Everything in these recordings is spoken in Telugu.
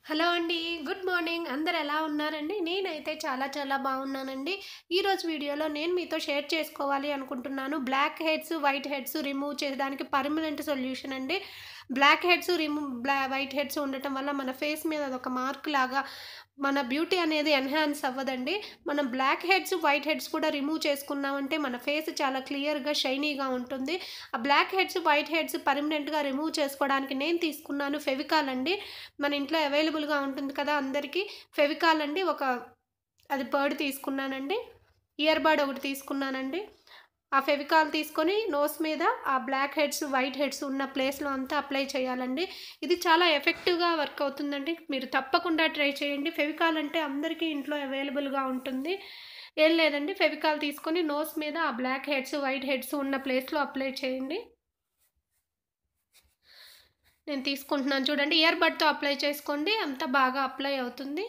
హలో అండి. Good morning. అందరూ ఎలా ఉన్నారండి? నేనైతే చాలా బాగున్నానండి. ఈరోజు వీడియోలో నేను మీతో షేర్ చేసుకోవాలి అనుకుంటున్నాను. Blackheads, whiteheads remove చేయడానికి పర్మనెంట్ సొల్యూషన్ అండి. బ్లాక్ హెడ్స్ వైట్ హెడ్స్ ఉండటం వల్ల మన ఫేస్ మీద అదొక మార్క్ లాగా మన బ్యూటీ అనేది ఎన్హాన్స్ అవ్వదండి. మనం బ్లాక్ హెడ్స్, వైట్ హెడ్స్ కూడా రిమూవ్ చేసుకున్నామంటే మన ఫేస్ చాలా క్లియర్‌గా, షైనీగా ఉంటుంది. ఆ బ్లాక్ హెడ్స్, వైట్ హెడ్స్ పర్మనెంట్‌గా రిమూవ్ చేసుకోవడానికి నేను తీసుకున్నాను ఫెవికాల్ అండి. మన ఇంట్లో అవైలబుల్‌గా ఉంటుంది కదా అందరికీ. ఫెవికాల్ అండి అది బర్డ్ తీసుకున్నానండి. ఇయర్ బడ్ ఒకటి తీసుకున్నానండి. ఆ ఫెవికాల్ తీసుకొని నోస్ మీద ఆ బ్లాక్ హెడ్స్, వైట్ హెడ్స్ ఉన్న ప్లేస్‌లో అంతా అప్లై చేయాలండి. ఇది చాలా ఎఫెక్టివ్‌గా వర్క్ అవుతుందండి. మీరు తప్పకుండా ట్రై చేయండి. ఫెవికాల్ అంటే అందరికీ ఇంట్లో అవైలబుల్‌గా ఉంటుంది. ఏం లేదండి, ఫెవికాల్ తీసుకొని నోస్ మీద ఆ బ్లాక్ హెడ్స్, వైట్ హెడ్స్ ఉన్న ప్లేస్‌లో అప్లై చేయండి. నేను తీసుకుంటున్నాను చూడండి. ఇయర్ బడ్‌తో అప్లై చేసుకోండి. అంతా బాగా అప్లై అవుతుంది.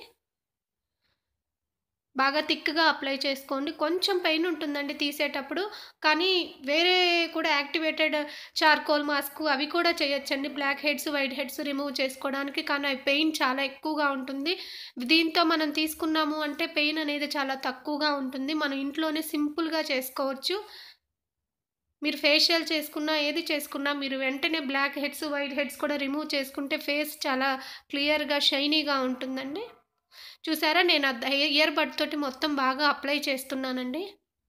బాగా థిక్‌గా అప్లై చేసుకోండి. కొంచెం పెయిన్ ఉంటుందండి తీసేటప్పుడు. కానీ వేరే కూడా యాక్టివేటెడ్ చార్కోల్ మాస్క్ అవి కూడా చేయొచ్చండి. Blackheads, whiteheads remove చేసుకోవడానికి. కానీ అవి పెయిన్ చాలా ఎక్కువగా ఉంటుంది. దీంతో మనం తీసుకున్నాము అంటే పెయిన్ అనేది చాలా తక్కువగా ఉంటుంది. మనం ఇంట్లోనే సింపుల్‌గా చేసుకోవచ్చు. మీరు ఫేషియల్ చేసుకున్నా, ఏది చేసుకున్నా మీరు వెంటనే బ్లాక్ హెడ్స్, వైట్ హెడ్స్ కూడా రిమూవ్ చేసుకుంటే ఫేస్ చాలా క్లియర్‌గా, షైనీగా ఉంటుందండి. చూసారా? నేను ఇయర్ బడ్ తోటి మొత్తం బాగా అప్లై చేస్తున్నానండి.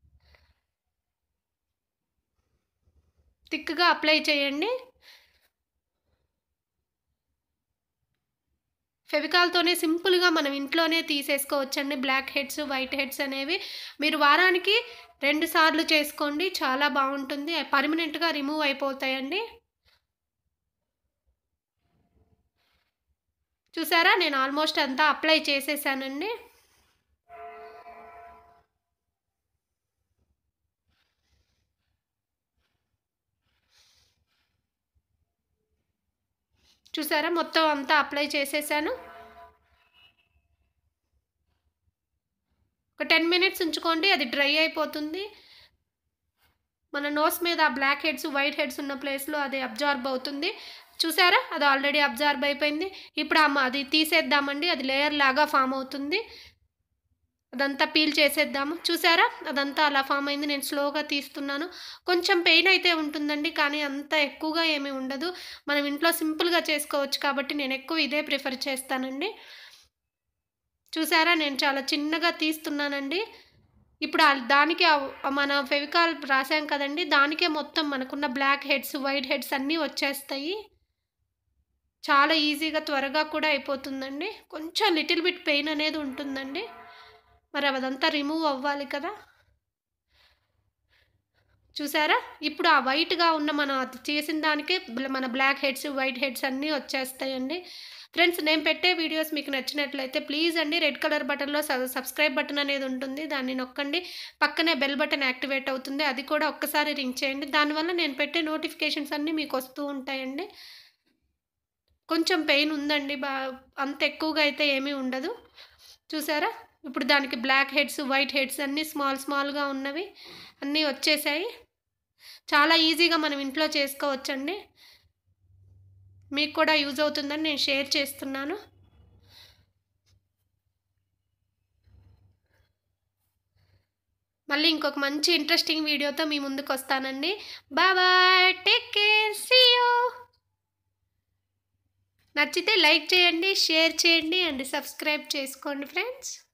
థిక్‌గా అప్లై చేయండి. ఫెవికాల్‌తోనే సింపుల్‌గా మనం ఇంట్లోనే తీసేసుకోవచ్చండి బ్లాక్ హెడ్స్, వైట్ హెడ్స్ అనేవి. మీరు వారానికి 2 సార్లు చేసుకోండి. చాలా బావుంటుంది. అవి పర్మనెంట్‌గా రిమూవ్ అయిపోతాయండి. చూసారా? నేను ఆల్మోస్ట్ అంతా అప్లై చేసేసానండి. చూసారా? మొత్తం అంతా అప్లై చేసేసాను. ఒక 10 మినిట్స్ ఉంచుకోండి. అది డ్రై అయిపోతుంది. మన నోస్ మీద ఆ బ్లాక్ హెడ్స్, వైట్ హెడ్స్ ఉన్న ప్లేస్‌లో అది అబ్జార్బ్ అవుతుంది. చూసారా? అది ఆల్రెడీ అబ్జార్బ్ అయిపోయింది. ఇప్పుడు అది తీసేద్దామండి. అది లేయర్ లాగా ఫార్మ్ అవుతుంది. అదంతా పీల్ చేసేద్దాము. చూసారా? అదంతా అలా ఫార్మ్ అయింది. నేను స్లోగా తీస్తున్నాను. కొంచెం పెయిన్ అయితే ఉంటుందండి. కానీ అంత ఎక్కువగా ఏమీ ఉండదు. మనం ఇంట్లో సింపుల్‌గా చేసుకోవచ్చు కాబట్టి నేను ఎక్కువ ఇదే ప్రిఫర్ చేస్తానండి. చూసారా? నేను చాలా చిన్నగా తీస్తున్నానండి. ఇప్పుడు దానికి మన ఫెవికాల్ రాసాం కదండీ! దానికే మొత్తం మనకున్న బ్లాక్ హెడ్స్, వైట్ హెడ్స్ అన్నీ వచ్చేస్తాయి. చాలా ఈజీగా, త్వరగా కూడా అయిపోతుందండి. కొంచెం లిటిల్ బిట్ పెయిన్ అనేది ఉంటుందండి. మరి అదంతా రిమూవ్ అవ్వాలి కదా! చూసారా? ఇప్పుడు ఆ వైట్‌గా ఉన్న మనం అది చేసిన దానికే మన బ్లాక్ హెడ్స్, వైట్ హెడ్స్ అన్నీ వచ్చేస్తాయండి. ఫ్రెండ్స్, నేను పెట్టే వీడియోస్ మీకు నచ్చినట్లయితే ప్లీజ్ అండి, రెడ్ కలర్ బటన్‌లో సబ్స్క్రైబ్ బటన్ అనేది ఉంటుంది. దాన్ని నొక్కండి. పక్కనే బెల్ బటన్ యాక్టివేట్ అవుతుంది. అది కూడా ఒక్కసారి రింగ్ చేయండి. దానివల్ల నేను పెట్టే నోటిఫికేషన్స్ అన్నీ మీకు వస్తూ ఉంటాయండి. కొంచెం పెయిన్ ఉందండి. అంత ఎక్కువగా అయితే ఏమీ ఉండదు. చూసారా? ఇప్పుడు దానికి బ్లాక్ హెడ్స్, వైట్ హెడ్స్ అన్నీ స్మాల్‌గా ఉన్నవి అన్నీ వచ్చేసాయి. చాలా ఈజీగా మనం ఇంట్లో చేసుకోవచ్చండి. మీకు కూడా యూజ్ అవుతుందని నేను షేర్ చేస్తున్నాను. మళ్ళీ ఇంకొక మంచి ఇంట్రెస్టింగ్ వీడియోతో మీ ముందుకొస్తానండి. Bye. Take care. See you. నచ్చితే లైక్ చేయండి, షేర్ చేయండి అండ్ సబ్స్క్రైబ్ చేసుకోండి ఫ్రెండ్స్.